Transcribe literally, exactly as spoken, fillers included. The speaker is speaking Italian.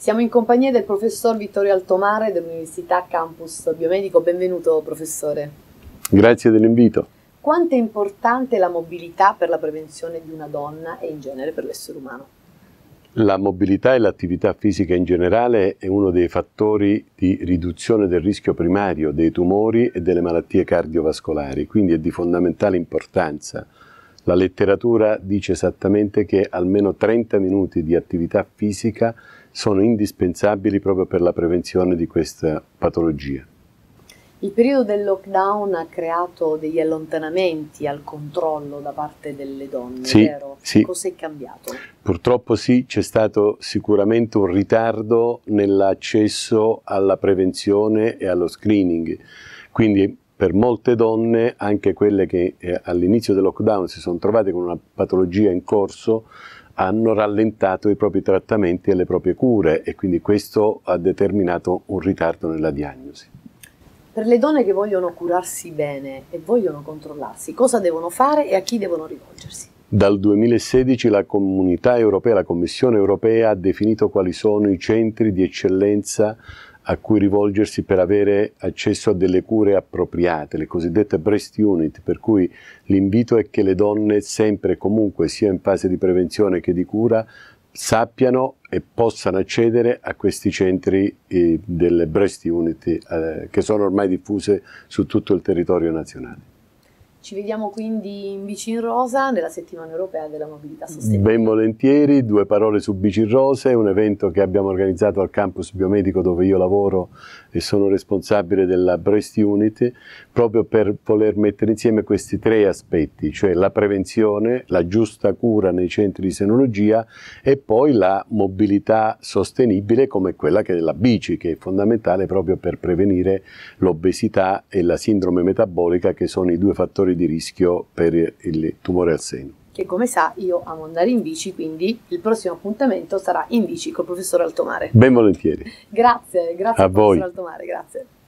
Siamo in compagnia del professor Vittorio Altomare dell'Università Campus Biomedico. Benvenuto, professore. Grazie dell'invito. Quanto è importante la mobilità per la prevenzione di una donna e in genere per l'essere umano? La mobilità e l'attività fisica in generale è uno dei fattori di riduzione del rischio primario dei tumori e delle malattie cardiovascolari, quindi è di fondamentale importanza. La letteratura dice esattamente che almeno trenta minuti di attività fisica sono indispensabili proprio per la prevenzione di questa patologia. Il periodo del lockdown ha creato degli allontanamenti al controllo da parte delle donne, sì, vero? Sì. Cos'è cambiato? Purtroppo sì, c'è stato sicuramente un ritardo nell'accesso alla prevenzione e allo screening, quindi per molte donne, anche quelle che eh, all'inizio del lockdown si sono trovate con una patologia in corso, hanno rallentato i propri trattamenti e le proprie cure e quindi questo ha determinato un ritardo nella diagnosi. Per le donne che vogliono curarsi bene e vogliono controllarsi, cosa devono fare e a chi devono rivolgersi? Dal duemilasedici la Comunità Europea, la Commissione Europea ha definito quali sono i centri di eccellenza a cui rivolgersi per avere accesso a delle cure appropriate, le cosiddette breast unit, per cui l'invito è che le donne sempre e comunque, sia in fase di prevenzione che di cura, sappiano e possano accedere a questi centri eh, delle breast unit eh, che sono ormai diffuse su tutto il territorio nazionale. Ci vediamo quindi in Bici in Rosa nella settimana europea della mobilità sostenibile. Ben volentieri, due parole su Bici in Rosa, è un evento che abbiamo organizzato al campus biomedico dove io lavoro e sono responsabile della Breast Unit, proprio per voler mettere insieme questi tre aspetti, cioè la prevenzione, la giusta cura nei centri di senologia e poi la mobilità sostenibile come quella che è la bici, che è fondamentale proprio per prevenire l'obesità e la sindrome metabolica, che sono i due fattori di rischio per il tumore al seno. Che come sa io amo andare in bici, quindi il prossimo appuntamento sarà in bici col professor Altomare. Ben volentieri. Grazie, grazie a al professor voi. Altomare, grazie.